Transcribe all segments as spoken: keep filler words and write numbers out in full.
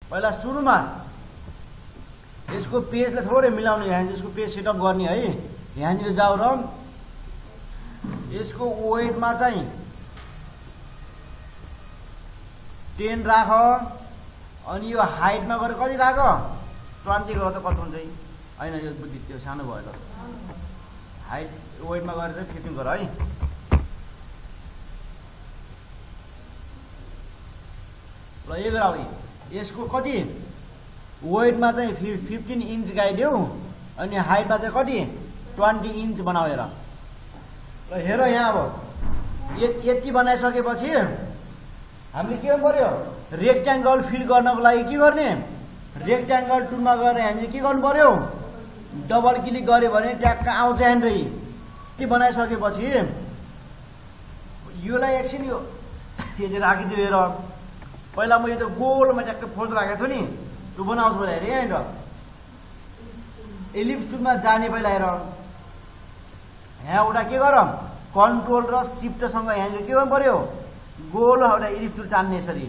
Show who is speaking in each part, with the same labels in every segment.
Speaker 1: पहिला सुरुमा यसको पेजलाई थोरै मिलाउने, यहाँ यसको पेज सेटअप गर्ने है। यहाँनिर जाऊ र यसको वेटमा चाहिँ टेन राख, अनि यो हाइटमा गएर कति राख, ट्वेन्टी गर त कति हुन्छ होइन, यो बुद्धि त्यो सानो भयो ल। हाइट वेटमा गएर चाहिँ फिफ्टिन गर है। ल यो गर, यसको कति वेटमा चाहिँ फिफ्टिन इन्च गाइदेऊ, अनि हाइटमा चाहिँ कति ट्वेन्टी इन्च बनाऊ हेर। ल हेर यहाँ अब यति बनाइसकेपछि हामीले के गर्नु पर्यो, रेक्ट्याङ्गल फिल गर्नको लागि के गर्ने, रेक्ट्याङ्गल टुलमा गएर यहाँनिर के गर्नु पर्यो, डबल क्लिक गऱ्यो भने ट्याक्क आउँछ यहाँनिर। यति बनाइसकेपछि योलाई एकछिन यो यदि राखिदियो हेर। पहिला म यो त गोलमा ट्याक्क फोल्ड राखेको छु नि, त्यो बनाउँछ भने हेरेँ यहाँनिर एलिप्स टुलमा जाने। पहिला हेर यहाँ एउटा के गर, कन्ट्रोल र सिफ्टसँग यहाँनिर के गर्नु पर्यो, गोल एउटा एलिप्स टुल तान्ने, यसरी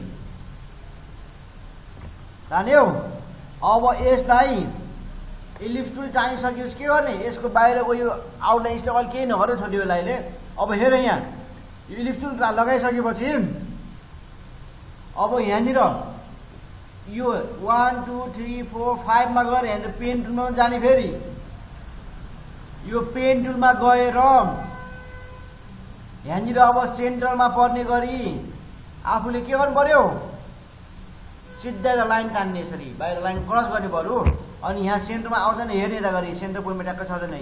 Speaker 1: तान्यो। अब यसलाई एलिप्स टुल तानिसकेपछि के गर्ने, यसको बाहिरको यो आउटलाइन स्टक अहिले केही नगर्यो छोड्यो यसलाई। अब हेर यहाँ यो एलिप्स टुल लगाइसकेपछि अब यहाँनिर यो वान टू थ्री फोर फाइभमा गएर यहाँनिर पेन टुलमा जाने। फेरि यो पेन टुलमा गएर यहाँनिर अब सेन्टरमा पर्ने गरी आफूले के गर्नु पर्यो, सिधा लाइन तान्ने, यसरी बाहिर लाइन क्रस गर्ने पर्यो। अनि यहाँ सेन्टरमा आउँछ नि, हेर्ने यता गरी सेन्टर पोइन्टमा ट्याक्क छ छैन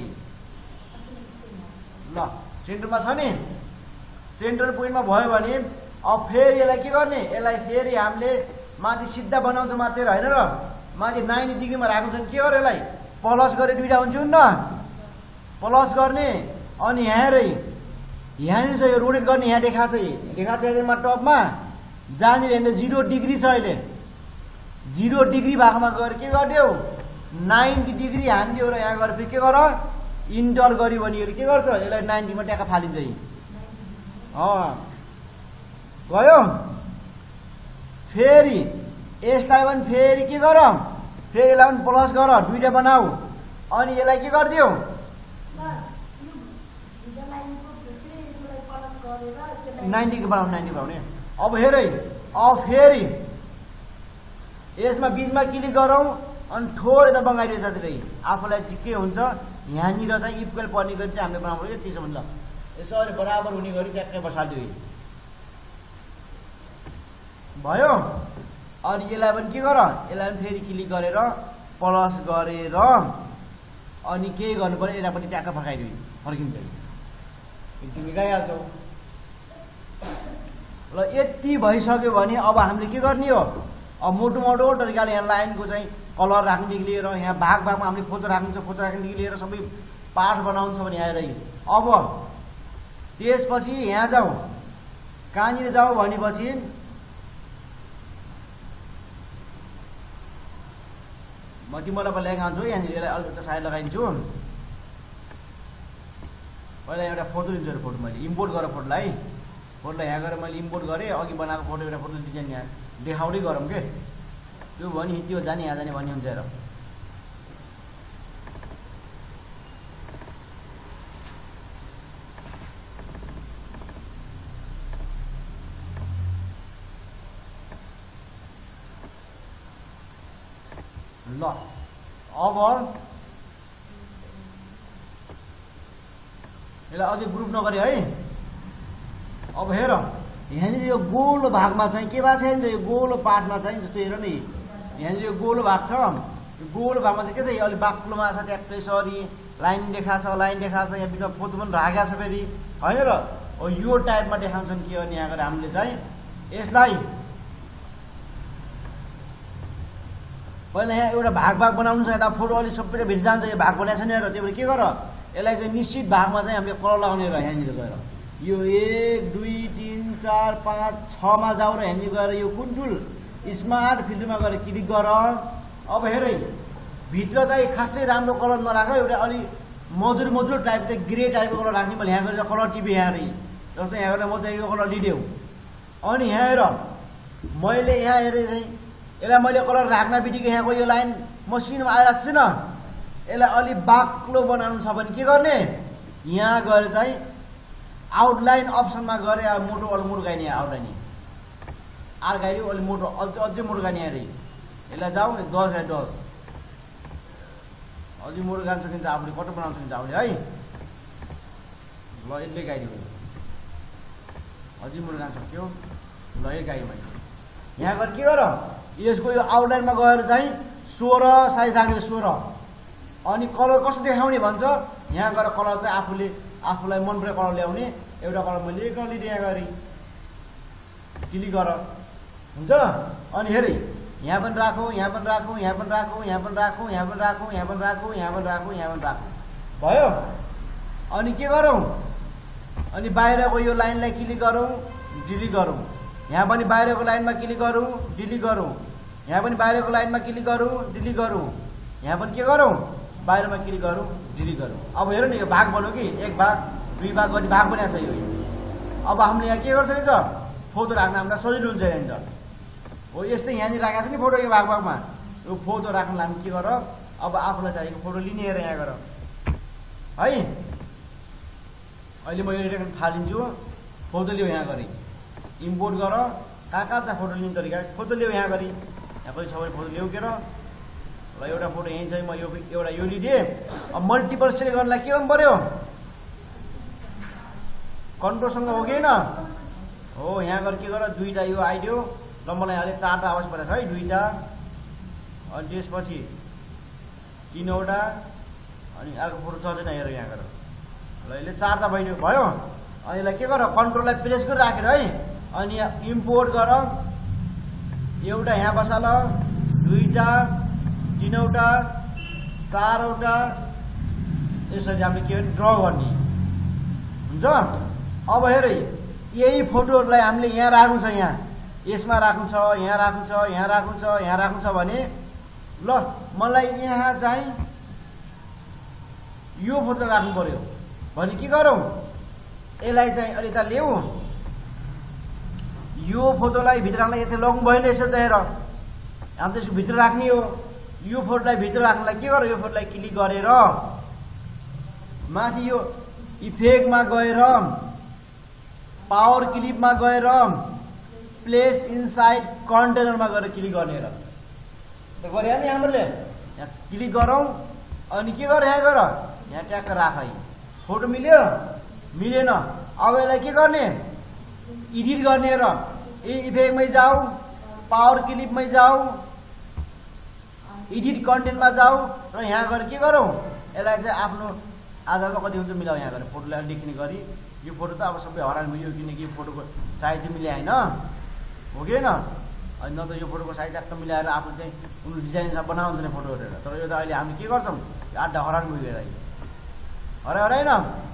Speaker 1: ल, सेन्टरमा छ नि, सेन्टर पोइन्टमा भयो भने अब फेरि यसलाई के गर्ने, यसलाई फेरि हामीले माथि सिधा बनाउँछ मात्रै होइन र माथि नाइन्टी डिग्रीमा राख्नु छ भने के गर्यो, यसलाई प्लस गरे दुइटा हुन्छ नि, प्लस गर्ने। अनि यहाँ हेर यहाँनिर छ यो रोटेट गर्ने, यहाँ देखाएको छ, देखाएको छ यसमा टपमा जहाँनिर हेर्नु जिरो डिग्री छ, अहिले जिरो डिग्री भागमा गएर के गरिदियो, नाइन्टी डिग्री हानिदियो र यहाँ गएर फेरि के गर, इन्टर गऱ्यो भने यो के गर्छ, यसलाई नाइन्टीमा ट्याक्क फालिन्छ। अँ गयो। फेरि यसलाई पनि फेरि के गर, फेरि यसलाई पनि प्लस गर, दुइटा बनाऊ। अनि यसलाई के गरिदियो, नाइन्टीको बनाउनु, नाइन्टी बनाउने। अब हेर अब फेरि यसमा बिचमा क्लिक गरौँ अनि थोरै त बगाइदियो यतातिर आफूलाई चाहिँ के हुन्छ, यहाँनिर चाहिँ इक्वल पर्ने गरी चाहिँ हामीले बनाउनु पर्यो। त्यसो भने ल यसरी बराबर हुने गरी ट्याक्कै बसालिदियो भयो। अनि यसलाई पनि के गर, यसलाई पनि फेरि क्लिक गरेर प्लस गरेर अनि के गर्नु पर्यो, यतापट्टि ट्याक्क फर्काइदियो, फर्किन्छ, तिमी गइहाल्छौ। ल यति भइसक्यो भने अब हामीले के गर्ने हो, अब मोटो मोटो तरिकाले यहाँ लाइनको चाहिँ कलर राख्नेदेखि लिएर यहाँ भाग भागमा हामीले फोटो राख्नु छ, फोटो राख्नेदेखि लिएर सबै पार्ट बनाउनु छ भने यहाँ रह्यो। अब त्यसपछि यहाँ जाउँ, कहाँनिर जाउँ भनेपछि म तिमीलाई पहिला लगाउँछु, यहाँनिर यसलाई अलिकति साइड लगाइदिन्छु। पहिला एउटा फोटो लिन्छु, एउटा फोटो मैले इम्पोर्ट गरेर फोटोलाई फोटोलाई यहाँ गएर मैले इम्पोर्ट गरेँ, अघि बनाएको फोटो एउटा फोटो डिजाइन यहाँ देखाउँदै गरौँ के, त्यो भयो नि त्यो जाने यहाँ जाने भन्ने हुन्छ हेर। ल अब यसलाई अझै ग्रुप नगरे है। अब हेर यहाँनिर यो गोलो भागमा चाहिँ के भएको छ नि, यो गोलो पार्टमा चाहिँ जस्तो हेर नि, यहाँनिर यो गोलो भाग छ, यो गोलो भागमा चाहिँ के छ, अलिक बाक्लोमा छ, ट्याक्कै सरी लाइन देखाएको छ, लाइन देखाएको छ, यहाँ बिचमा फोटो पनि राखेको छ फेरि होइन र। यो टाइपमा देखाउँछन् के गर्ने, यहाँ गएर हामीले चाहिँ यसलाई पहिला यहाँ एउटा भाग भाग बनाउनु छ, यता फोटो अलिक सबै भेट जान्छ, यो भाग बनाएको छ नि हेर। त्यो भएर के गर, यसलाई चाहिँ निश्चित भागमा चाहिँ हामीले कलर लगाउने र यहाँनिर गएर यो एक दुई तिन चार पाँच छमा जाऊ र यहाँनिर गएर यो कुन टुल स्मार्ट फिल्टरमा गएर क्लिक गर। अब हेर भित्र चाहिँ खासै राम्रो कलर नराख, एउटा अलि मधुर मधुर टाइप चाहिँ ग्रे टाइपको कलर राख्ने। मैले यहाँ गरेर कलर टिपेँ, यहाँ हेरेँ जस्तो यहाँ गरेर म चाहिँ यो कलर लिदेऊ। अनि यहाँ हेर मैले यहाँ हेरेँ यसलाई मैले कलर राख्न बित्तिकै यहाँको यो लाइन मसिनोमा आइरहेको छैन, यसलाई अलि बाक्लो बनाउनु छ भने के गर्ने, यहाँ गएर चाहिँ आउटलाइन अप्सनमा गएर अब मोटो अलि मोटो गाइने आउटलाइन आर गाइयो अलि मोटो अझै अझै मोटो गाइने अरे यसलाई जाऊ दस या दस अझै मोटो गान सकिन्छ आफूले कटो बनाउन सकिन्छ आफूले है। ल यसले गाइदियो अझै मोटो गान सक्यो। ल यो गाई मैले यहाँ गएर के गर यसको यो आउटलाइनमा गएर चाहिँ सोह्र साइज राख्ने सोह्र अनि कलर कस्तो देखाउने भन्छ यहाँ गएर कलर चाहिँ आफूले आफूलाई मन परेको कलर ल्याउने एउटा कलर मैले एक कलर लिएर यहाँ गरेँ क्लिक गर हुन्छ। अनि हेरे यहाँ पनि राखौँ यहाँ पनि राखौँ यहाँ पनि राखौँ यहाँ पनि राखौँ यहाँ पनि राखौँ यहाँ पनि राखौँ यहाँ पनि राखौँ यहाँ पनि राखौँ भयो। अनि के गरौँ अनि बाहिरको यो लाइनलाई क्लिक गरौँ डिलिट गरौँ, यहाँ पनि बाहिरको लाइनमा क्लिक गरौँ डिलिट गरौँ, यहाँ पनि बाहिरको लाइनमा क्लिक गरौँ डिलिट गरौँ, यहाँ पनि के गरौँ बाहिरमा क्लिक गरौँ डिलिट गरौँ। अब हेर न यो भाग बन्यो कि एक भाग दुई भाग गरी भाग बनाएको छ यो। अब हामीले यहाँ के गर्न सकिन्छ फोटो राख्न हामीलाई सजिलो हुन्छ यहाँनिर हो यस्तै यहाँनिर राखेको छ नि फोटो यो भाग भागमा यो फोटो राख्नलाई हामी के गर अब आफूलाई चाहिएको फोटो लिने हेर यहाँ गर है। अहिले म यो फालिन्छु फोटो लियो यहाँ गरी इम्पोर्ट गर कहाँ कहाँ छ फोटो लिने तरिका फोटो लियो यहाँ गरी यहाँ कोही छ भने फोटो ल्याउ के र ल एउटा फोटो यहीँ चाहिँ म यो एउटा यो लिदिएँ। अब मल्टिपल सेलेक्ट गर्नलाई के गर्नु पर्यो कन्ट्रोलसँग हो कि होइन हो यहाँ गएर के गर दुईवटा यो आइदियो ल मलाई अहिले चारवटा आवाज परेको छ है दुईवटा अनि त्यसपछि तिनवटा अनि अर्को फोटो छ छैन हेर यहाँ गर ल यसले चारवटा भइदियो भयो। अनि यसलाई के गर कन्ट्रोललाई प्रेस गरेर राखेर है अनि इम्पोर्ट गर एउटा यहाँ बसा ल दुईवटा तिनवटा चारवटा यसरी हामीले के भने ड्र गर्ने हुन्छ। अब हेर यही फोटोहरूलाई हामीले यहाँ राख्नु छ यहाँ यसमा राख्नु छ यहाँ राख्नु छ यहाँ राख्नु छ यहाँ राख्नु छ भने ल मलाई यहाँ चाहिँ यो फोटो राख्नु पर्यो भने के गरौँ यसलाई चाहिँ अलि त ल्याऊ यो फोटोलाई भित्र राख्नलाई यति लगाउनु भएन यसो त हेर हामी त यसको भित्र राख्ने हो यो फोटोलाई भित्र राख्नलाई के गर यो फोटोलाई क्लिक गरेर माथि यो इफेक्टमा गएर पावर क्लिपमा गएर प्लेस इनसाइड कन्टेनरमा गएर क्लिक गर्ने र त गरे नि हामीले यहाँ क्लिक गरौँ अनि के गर यहाँ गर यहाँ ट्याक्क राख है फोटो मिल्यो मिलेन अब यसलाई के गर्ने एडिट गर्ने र इफेक्टमै जाऊ पावर क्लिपमै जाऊ एडिट कन्टेन्टमा जाऊ र यहाँ गएर के गरौँ यसलाई चाहिँ आफ्नो आधारमा कति हुन्छ मिलाऊ यहाँ गएर फोटोलाई लेख्ने गरी यो फोटो त अब सबै हरान मिल्यो किनकि यो फोटोको साइज चाहिँ मिले होइन हो कि होइन अनि न त यो फोटोको साइज ट्याक्क मिलाएर आफूले चाहिँ उनीहरू डिजाइन बनाउँछ नि फोटो हेरेर तर यो त अहिले हामी के गर्छौँ आधा हरान मिल्यो यसलाई हरायो हराएन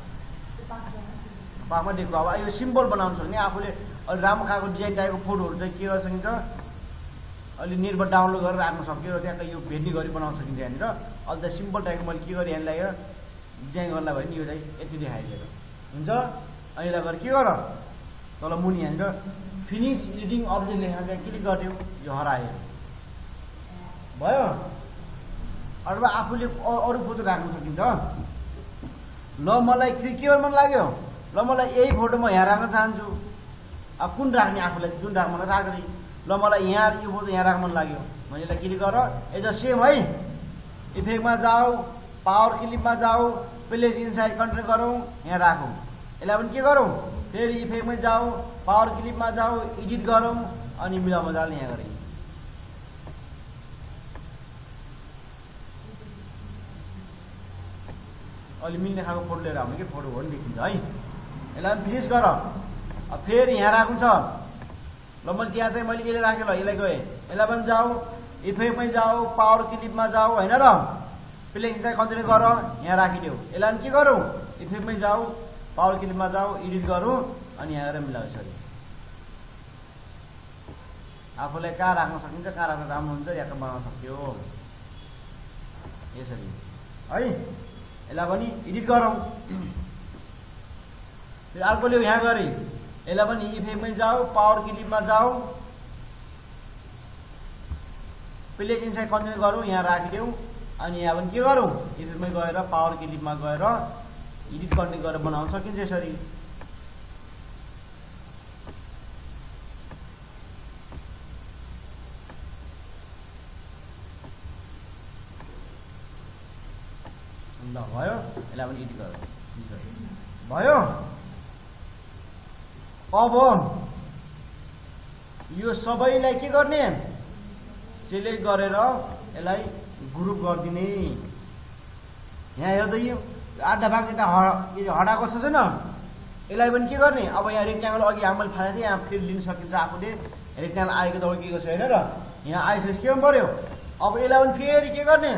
Speaker 1: पाखमा देख्नु अब यो सिम्पल बनाउनु छ भने आफूले अलि राम्रो खालको डिजाइन टाइपको फोटोहरू चाहिँ के गर्न सकिन्छ अलि नेटबाट डाउनलोड गरेर राख्न सक्यो र त्यहाँ यो भेट्ने गरी बनाउन सकिन्छ यहाँनिर अलि त सिम्पल टाइपको मैले के गरेँ यहाँलाई डिजाइन गर्नलाई भयो नि यो चाहिँ यति देखाइदिएर हुन्छ। अनि यसलाई गरेर के गर तल मुनि यहाँनिर फिनिस एडिटिङ अब्जेक्ट लेखेर त्यहाँ क्लिक गरिदियो यो हरायो भयो। अथवा आफूले अरू फोटो राख्न सकिन्छ ल मलाई के के मन लाग्यो ल मलाई यही फोटो म यहाँ राख्न चाहन्छु अब कुन राख्ने आफूलाई जुन राख्न मलाई राख्ने ल मलाई यहाँ यो फोटो यहाँ राख्न मन लाग्यो मैले यसलाई क्लिक गर एज अ सेम है इफेक्टमा जाऊ पावर क्लिपमा जाऊ प्लेस इनसाइड कन्ट्रोल गरौँ यहाँ राखौँ यसलाई पनि के गरौँ फेरि इफेक्टमै जाऊ पावर क्लिपमा जाऊ एडिट गरौँ अनि मिलाउ मजाले यहाँ गरेँ अलि मिल्ने खालको फोटो लिएर आउने कि फोटो हो नि देखिन्छ है यसलाई पनि फिनिस गर अब फेरि यहाँ राख्नु छ ल मैले त्यहाँ चाहिँ मैले यसले राखेँ ल यसलाई गएँ यसलाई पनि जाऊ इफेक्टमै जाऊ पावर क्लिपमा जाऊ होइन र प्लेस चाहिँ कन्टिन्यू गर यहाँ राखिदेऊ यसलाई पनि के गरौँ इफेक्टमै जाऊ पावर क्लिपमा जाऊ एडिट गरौँ अनि यहाँ गएर मिलाउ यसरी आफूलाई कहाँ राख्न सकिन्छ कहाँ राख्न राम्रो हुन्छ यहाँ बनाउन सक्यो यसरी है। यसलाई पनि एडिट गरौँ फेरि अर्को ल्याऊ यहाँ गरेँ यसलाई पनि इफेक्टमै जाऊ पावर क्लिपमा जाऊ प्लेस इनसाइड कन्टिन्यू गरौँ, यहाँ राखिदेऊ। अनि यहाँ पनि के गरौँ, इफेक्टमै गएर पावर क्लिपमा गएर एडिट कन्टिन्यू गरेर बनाउन सकिन्छ यसरी। ल भयो, यसलाई पनि एडिट गरौँ भयो। अब यो सबैलाई के गर्ने, सिलेक्ट गरेर यसलाई ग्रुप गरिदिने। यहाँ हेर त यो आधा भाग यता हटाएको छ छैन, यसलाई पनि के गर्ने, अब यहाँ रेक्ट्याङ्गल अघि हामीले फालेको थिएँ, यहाँ फेरि लिन सकिन्छ आफूले। रेक्ट्याङ्गल आएको त अघिको छ होइन र, यहाँ आइसकेपछि के गर्नु पर्यो, अब यसलाई पनि फेरि के गर्ने,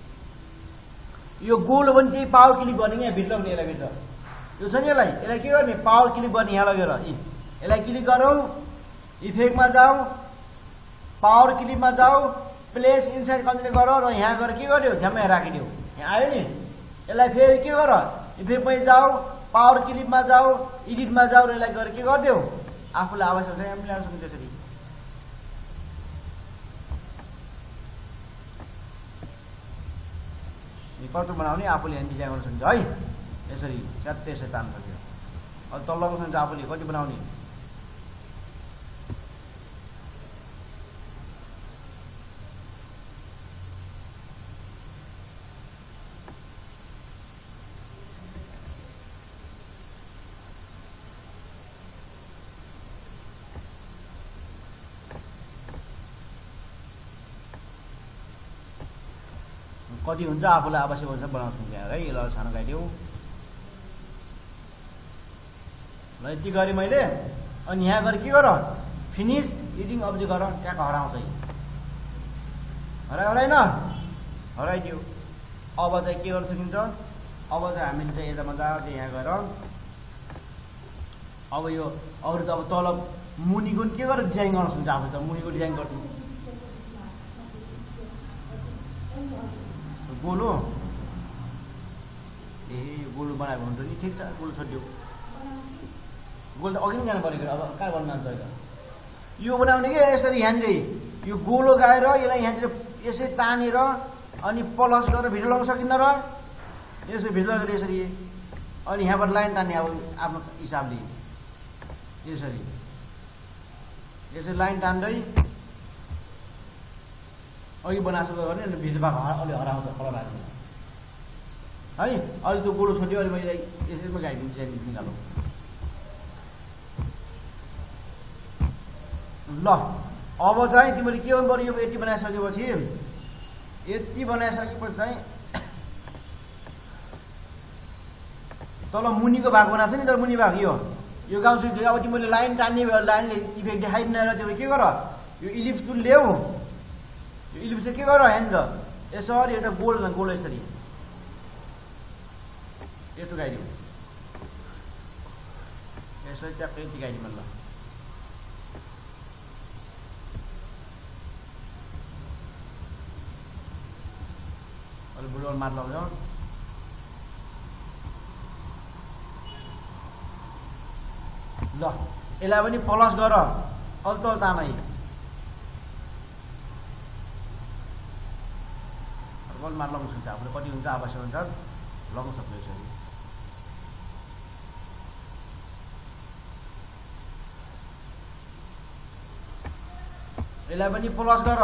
Speaker 1: यो गोल हो भने चाहिँ पावर क्लिक गर्ने, यहाँ भित्र पनि यसलाई भित्र यो छ नि, यसलाई यसलाई के गर्ने, पावर क्लिक गर्ने यहाँ लगेर यसलाई क्लिक गरौँ, इफेक्टमा जाऊ, पावर क्लिपमा जाऊ, प्लेस इनसाइड कन्टिन्यू गर र यहाँ गएर के गर्यो, झ्याम्मै राखिदियो। यहाँ आयो नि, यसलाई फेरि के गर, इफेक्टमै जाऊ, पावर क्लिपमा जाऊ, एडिटमा जाऊ र यसलाई गएर के गरिदेऊ, आफूलाई आवश्यक छ यहाँ मिलाउन सक्छ त्यसरी। कस्तो बनाउने आफूले यहाँ डिजाइन गर्न सक्छ है, यसरी स्यात्तै यसरी तान्न सक्यो। अब तल्लोको सक्छ आफूले कति बनाउने, कति हुन्छ आफूलाई आवश्यक हुन्छ बनाउन सक्छ है। ल छानो गाइदेऊ, ल यति गरेँ मैले। अनि यहाँ गएर के गर, फिनिस एडिटिङ अब्जेक्ट गर, ट्याक हराउँछ, हरायो हराएन, हराइदियो। अब चाहिँ के गर्न सकिन्छ, अब चाहिँ हामीले चाहिँ यता मजाले चाहिँ यहाँ गएर अब यो अरू त अब तल मुनिको के गरेर डिजाइन गर्न सक्छ, आफू त मुनिको डिजाइन गर्छु गोलो, ए गोलो बनायो भने त नि ठिक छ, गोलो छोडिदियो। गोल त अघि पनि जानु परेको, अब कहाँ गर्नु जान्छ अहिले, यो बनाउने कि यसरी यहाँनिर यो गोलो गाएर यसलाई यहाँनिर यसरी तानेर अनि प्लस गरेर भिडियो लगाउन सकिन्न र, यसरी भिडियो गरेर यसरी, अनि यहाँबाट लाइन तान्ने अब आफ्नो हिसाबले यसरी यसरी लाइन तान्दै अघि बनाएको गर्ने, अनि भिडियो भाग अलि हराउँछ कलर हाल्नु है। अहिले त्यो गोलो छोड्यो, अहिले मैले यसरी गाइदिन्छु, डिजाइन निकालौँ। ल अब चाहिँ तिमीले के गर्नु पर्यो, यो यति बनाइसकेपछि यति बनाइसकेपछि चाहिँ तल मुनिको भाग बनाएको छ नि, तर मुनि भाग यो यो गाउँछु। अब तिमीले लाइन तान्ने भयो, लाइनले इफेक्ट देखाइदिन र तिमीले के गर, यो इलिप्स टुल ल्याऊ, यो इलिप्स चाहिँ के गर, यहाँनिर यसरी एउटा गोल गोल यसरी यस्तो गाइदिउँ, यसरी ट्याक्कै यति गाइदिउँ। ल अहिले बुलवाल मार लगाउँछ, ल यसलाई पनि प्लस गर, अल्तो तानै बल मार लगाउन सक्छ, आफूले कति हुन्छ आवश्यक हुन्छ लगाउन सक्छ यसरी। यसलाई पनि प्लस गर,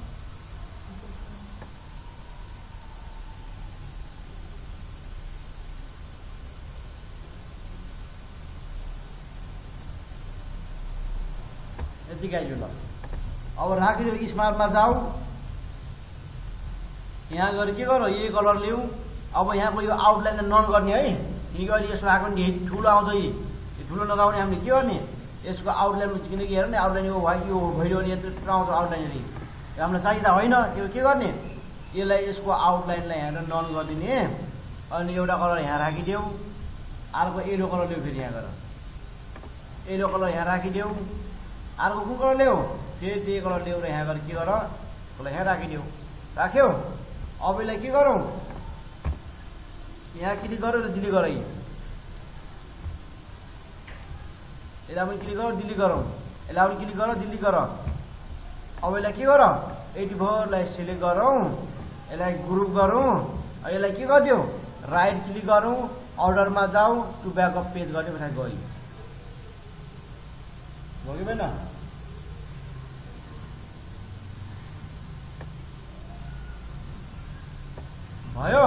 Speaker 1: यति गाइयो। ल अब राखिदियो, स्मार्टमा जाऊ, यहाँ गएर के गर, यही कलर ल्याऊ। अब यहाँको यो आउटलाइनलाई नन गर्ने है, किनकि अहिले यसको आएको नि ठुलो आउँछ, यो ठुलो नगाउने हामीले के गर्ने, यसको आउटलाइन, किनकि हेर नि आउटलाइन यो भाइ यो भइरह्यो नि यत्रो आउँछ आउटलाइनरी, हामीलाई चाहिँदा होइन, त्यो के गर्ने, यसलाई यसको आउटलाइनलाई यहाँ नन गरिदिने, अनि एउटा कलर यहाँ राखिदेऊ, अर्को येलो कलर ल्याऊ, फेरि यहाँ गएर येलो कलर यहाँ राखिदेऊ, अर्को कुन कलर ल्याऊ, फेरि त्यही कलर ल्याऊ र यहाँ गएर के गर, त्यसलाई यहाँ राखिदेऊ, राख्यो। अब यसलाई के गरौँ, यहाँ क्लिक गरौँ र डिलिट गरौँ, यसलाई पनि क्लिक गरौँ डिलिट गरौँ, यसलाई पनि क्लिक गर डिलिट गर। अब यसलाई के गर, एटी फोरलाई सिलेक्ट गरौँ, यसलाई ग्रुप गरौँ, यसलाई के गरिदियो राइट क्लिक गरौँ, अर्डरमा जाऊ, टु ब्याकअप पेज गर्ने पछाडि गयो हो कि भएन? भयो।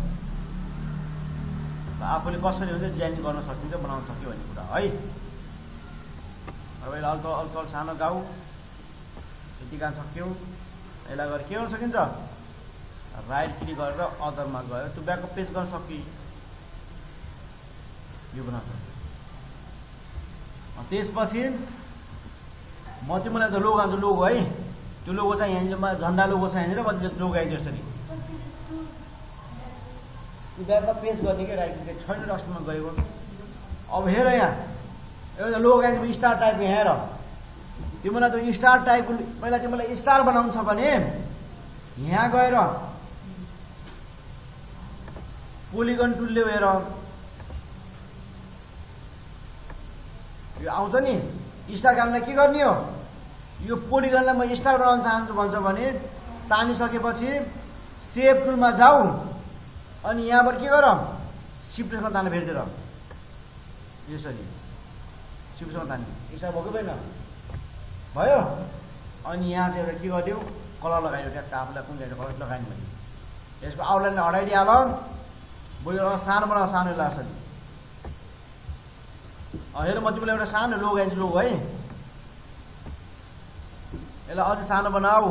Speaker 1: आफूले कसरी हुन्छ डिजाइन गर्न सकिन्छ, बनाउन सक्यो भन्ने कुरा है। अब यसलाई अल्तो अल्तो सानो गाउँ, यति काम सक्यो। यसलाई गरेर के गर्न सकिन्छ, राइट क्लिक गरेर अदरमा गयो, त्यो ब्याकअप पेज गर्न सकि यो बनाउँछ। त्यसपछि म तिमीलाई त लोगो आउँछ, लोगो है, त्यो लोगो चाहिँ यहाँनिरमा झन्डा लोगो छ यहाँनिर, म तिमीले लोगो आइन्छ यसरी त्यो ब्याकअप पेज गर्ने कि राइट क्लिक छैन डस्टमा गएको। अब हेर यहाँ एउटा लोगो आइन्छ स्टार टाइपको, यहाँ हेर तिमीलाई त्यो स्टार टाइपको पहिला तिमीलाई स्टार बनाउनु छ भने यहाँ गएर पोलिगन टुलले हेर यो आउँछ नि स्टार गाल्नलाई के गर्ने हो, यो पोलिगनलाई म स्टार बनाउन चाहन्छु भन्छ भने तानिसकेपछि सेभ टुलमा जाऊ, अनि यहाँबाट के गर सिफ्टसँग तान्नु फेरितिर यसरी सिफ्टसँग तान्नु यसरी भएको भएन भयो। अनि यहाँ चाहिँ एउटा के गरिदियो कलर लगाइदियो, ट्याक्क आफूलाई कुन चाहिँ कलर लगाइदिनु भने यसको आउटलाइनलाई हटाइदिइहाल, बरु एउटा सानो बनाऊ, सानो लाग्छ नि। हेर म तिमीलाई एउटा सानो लोगो आइन्छ लोगो है, यसलाई अझै सानो बनाऊ,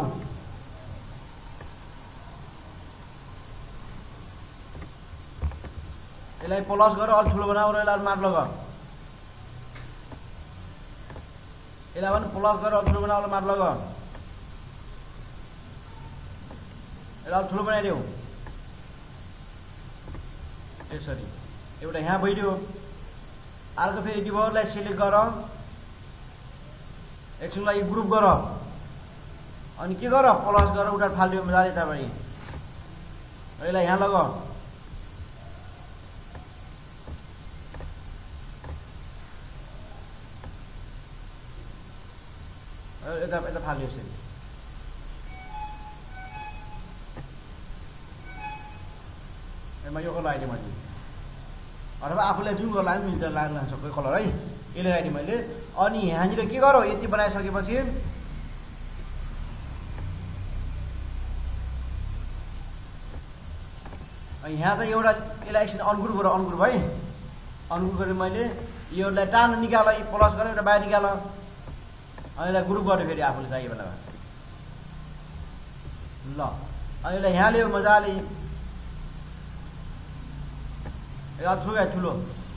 Speaker 1: यसलाई प्लस गर, अलिक ठुलो बनाऊ र यसलाई मार्क लगा, यसलाई पनि प्लस गरेर अलिक ठुलो बनाऊ, मार्क लगा, यसलाई अलिक ठुलो बनाइदेऊ यसरी एउटा यहाँ भइदियो। अर्को फेरि डिभोरलाई सिलेक्ट गर, एकछिनलाई ग्रुप गर, अनि के गर प्लस गरेर उठा फालिदियो मजाले यतापट्टि, यसलाई यहाँ लग, यता यता फाल्यो यसरी। म यो कलर आइदिएँ मैले, अथवा आफूलाई जुन कलर पनि मिल्छ लाग्न सक्छ कलर है, यसले आइदिएँ मैले। अनि यहाँनिर के गर यति बनाइसकेपछि यहाँ चाहिँ एउटा यसलाई एकछिन अनग्रुप गर, अनग्रुप है, अनग्रुप गरेर मैले योलाई टान निकाल, प्लस गरेर एउटा बाहिर निकाल, अनि यसलाई ग्रुप गर्यो फेरि आफूले चाहियो बेलामा ल। अनि यसलाई यहाँ ल्यायो मजाले, यसलाई ठुलो ठुलो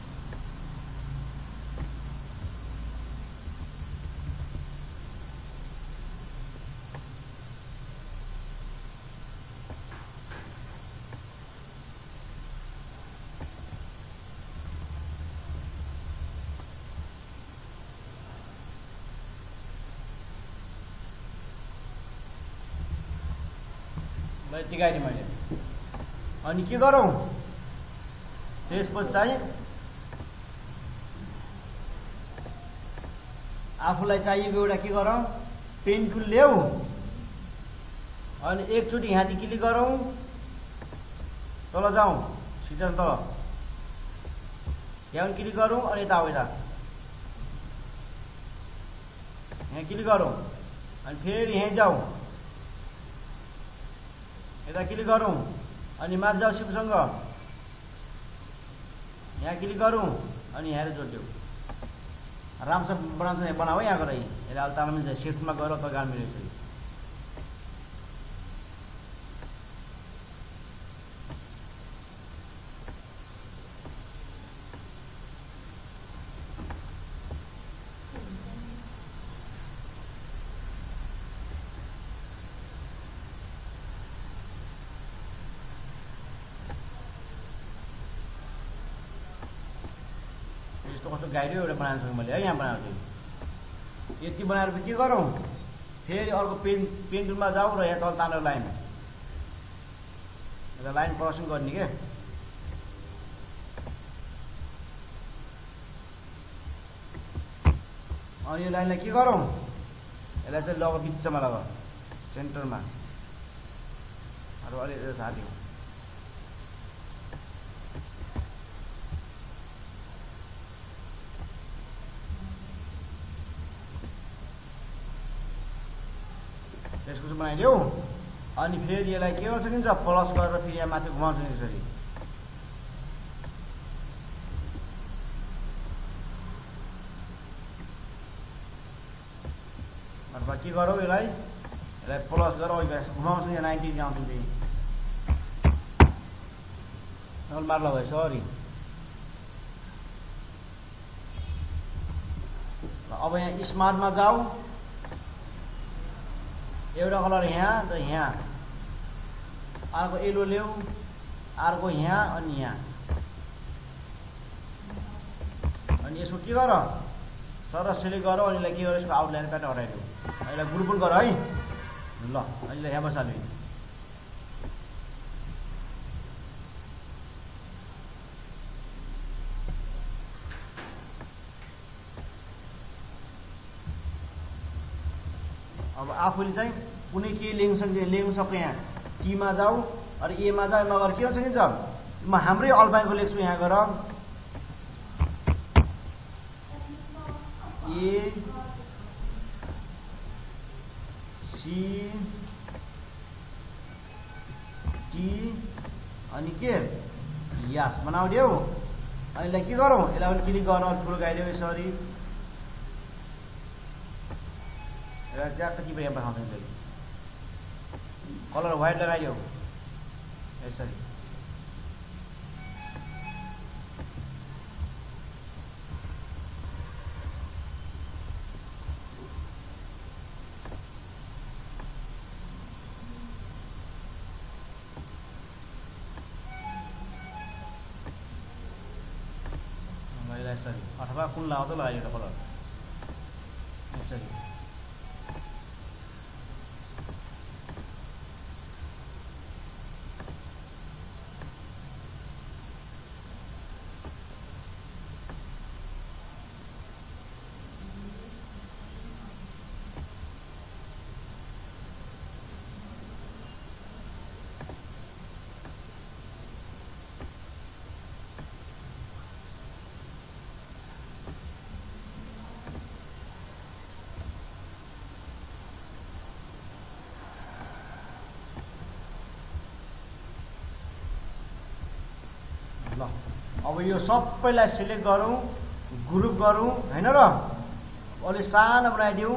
Speaker 1: यति गाइदिएँ मैले। अनि के गरौँ त्यसपछि चाहिँ आफूलाई चाहिएको एउटा के गरौँ पेन टुल ल्याऊ, अनि एकचोटि यहाँदेखि क्लिक गरौँ, तल जाउँ सिधा तल यहाँ क्लिक गरौँ, अनि यता आऊ, यता यहाँ क्लिक गरौँ, अनि फेरि यहीँ जाउँ, यता क्लिक गरौँ, अनि माथि जाऊ सिपसँग यहाँ क्लिक गरौँ, अनि यहाँ जोडिदेऊ। राम्रोसँग बनाउँछ बनाऊ यहाँ गएर यसले अहिले ताल मिल्छ, सिफ्टमा गएर त गाड मिलेको छ। यस्तो कस्तो गाइडियो एउटा बनाएको छु मैले है, यहाँ बनाएको छु। यति बनाएर के गरौँ फेरि अर्को पेन पेन टुलमा जाऊ र यहाँ तल तानेर लाइन, एउटा लाइन क्रसिङ गर्ने के, अनि यो लाइनलाई के गरौँ यसलाई चाहिँ लग बिचमा लग सेन्टरमा, अरू अलि साथी त्यसको चाहिँ बनाइदेऊ अनि फेरि यसलाई के गर्न सकिन्छ प्लस गरेर फेरि यहाँ माथि घुमाउन सकिन्छ यसरी अथवा के गरौँ यसलाई यसलाई प्लस गरेर घुमाउन सकिन्छ नाइन्टी आउँछ फेरि मार्ला भयो सरी अब यहाँ स्मार्टमा जाऊ एउटा कलर यहाँ र यहाँ अर्को येलो ल्याऊ अर्को यहाँ अनि यहाँ अनि यसको के गर सर सेलेक्ट गर अनि यसलाई के गर यसको आउटलाइन प्याटर्न हटाइदेऊ यसलाई ग्रुप पनि गर है ल अहिले यहाँ बसाल्नु अब आफूले चाहिँ कुनै के लेख्न सक्छ लेख्न सक्छ यहाँ टीमा जाऊ अरे एमा जाऊ एमा गएर के गर्न सकिन्छ म हाम्रै अल्पाइनको लेख्छु यहाँ गर ए सी टी अनि के यस बनाउदेऊ अनि यसलाई के गरौँ यसलाई पनि क्लिक गर्न अलिक ठुलो गाइदेऊ यसरी ज्यादा कि यहाँ पठाउँछ कलर व्हाइट लगाइदेऊ यसरी यसरी अथवा कुन लगाउँदा लगाइदियो कलर यसरी ल अब यो सबैलाई सिलेक्ट गरौँ ग्रुप गरौँ हैन र अलि सानो बनाइदिऊ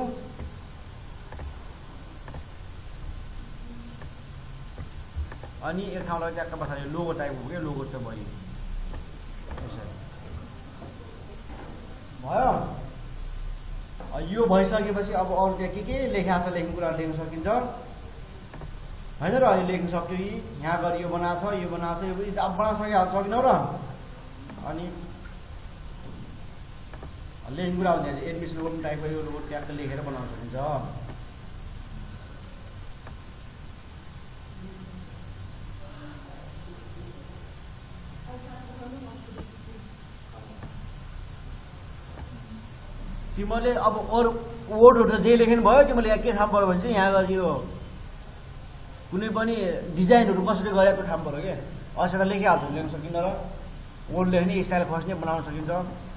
Speaker 1: अनि एक ठाउँलाई ट्याक्क बसाल्यो लोगो टाइपको के लोगो छ भयो यसरी भयो यो भइसकेपछि अब अरू त्यहाँ के के लेखा छ लेख्ने कुरा लेख्न सकिन्छ हैन र अहिले लेख्न सक्यो यी यहाँ गरी यो बनाछ यो बनाछ यो अब बना सकिहाल सकिनौ र अनि लेख्ने कुरा हुन्छ एडमिसन लोगो टाइपको यो लोगो ट्याक्क लेखेर बनाउन सकिन्छ तिमीले अब अरू वर्डहरु जे लेख्नु भयो तिमीले यहाँ के ठाउँ पर्यो भने चाहिँ यहाँ गरी यो कुनै पनि डिजाइनहरु कसरी गरेको ठाउँ पर्यो के अझै त लेखिहाल्छु लेख्न सकिन्न र वर्ड लेख्ने स्टाइल खोज्ने बनाउन सकिन्छ